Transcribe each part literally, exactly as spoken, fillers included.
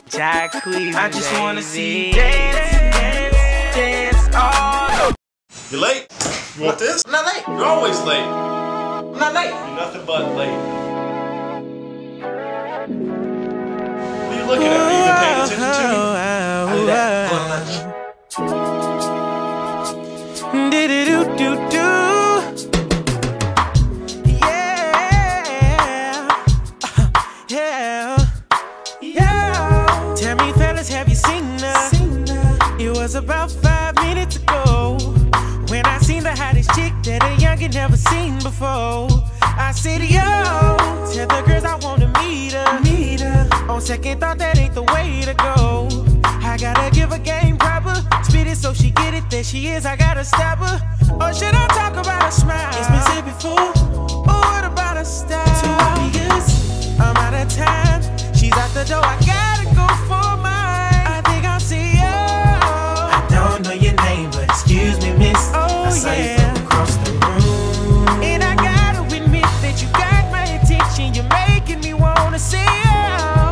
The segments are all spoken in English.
Jacquees, I just baby. wanna see dance, dance, dance all over. You late? You want this? I'm not late. You're always late. I'm not late. You're nothing but late. What are you looking at? Are you even paying attention to me? I do that. Going to lunch. Do-do-do-do-do. Yeah. Yeah. Yeah. Tell me, fellas, have you seen her? It was about five minutes ago when I seen the hottest chick that a youngin' never seen before. I said, yo, tell the girls I wanna meet her. Meet her. On second thought, that ain't the way to go. I gotta give her game proper, spit it so she get it. There she is, I gotta stop her. Or should I talk about her smile? It's been said before. Or what about her style? Too obvious. I'm out of time. She's out the door. I gotta go for mine. I think I'll see you. I don't know your name, but excuse me, miss. Oh, I saw yeah. you from across the room. And I gotta admit that you got my attention. You're making me wanna see you.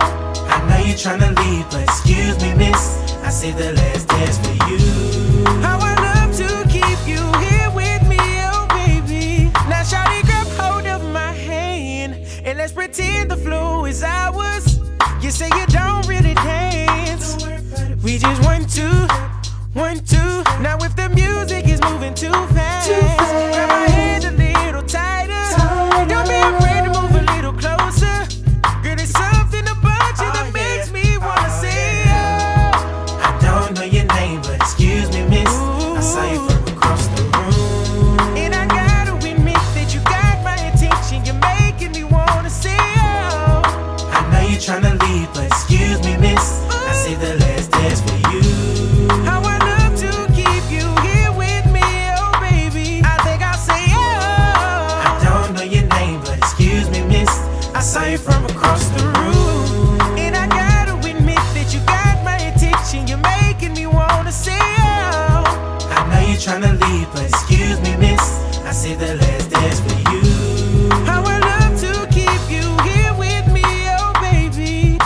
I know you're tryna leave, but excuse me, miss. I saved the last dance for you. How I love to keep you here with me, oh baby. Now shawty, grab hold of my hand and let's pretend the flow is ours. You say you don't really dance. We just one, two, one, two. Now if the music is moving too fast, grab my hand a little tighter. Don't be afraid to move a little closer. Girl, there's something about you that makes me wanna see you. I don't know your name, but excuse me, miss. I saw you from across the room. And I gotta admit that you got my attention. You're making me wanna see you. I know you're tryna leave, but excuse me, miss. I saved the last dance for you. How I love to keep you here with me, oh baby. I think I'll say oh. I don't know your name, but excuse me, miss. I saw you from across the room. And I gotta admit that you got my attention. You're making me wanna see you. I know you're tryna leave, but excuse me, miss. I saved the last dance for you. How I love to keep you here with me, oh baby.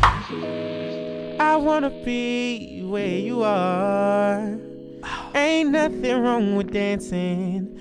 I wanna be where you are. Ain't nothing wrong with dancing,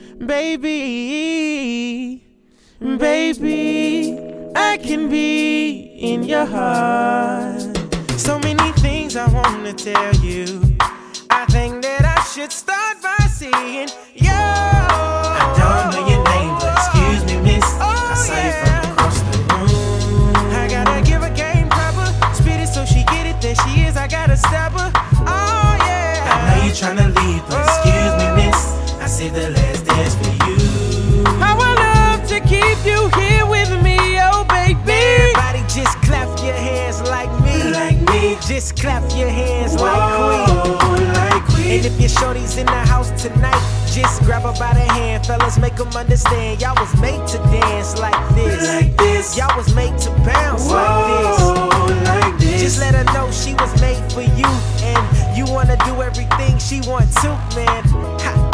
baby. Baby, I can be in your heart. So many things I wanna tell you. I think that I should start by saying, yo. I don't know your name, but excuse me, miss. I saw you from across the room. I gotta give her game proper, spit it so she get it. There she is, I gotta stop her. Oh yeah. I know you're tryna leave, but excuse me, miss. I saved the last dance for you. How I love to keep you here with me, oh baby. Everybody just clap your hands like me. Like me. Just clap your hands Whoa, like Queen. like Queen. And if your shorty's in the house tonight, just grab her by the hand. Fellas, make them understand. Y'all was made to dance like this. Like this. Y'all was made to bounce Whoa, like like this. this. Just let her know she was made for you. And you wanna do everything she want to, man. Ha.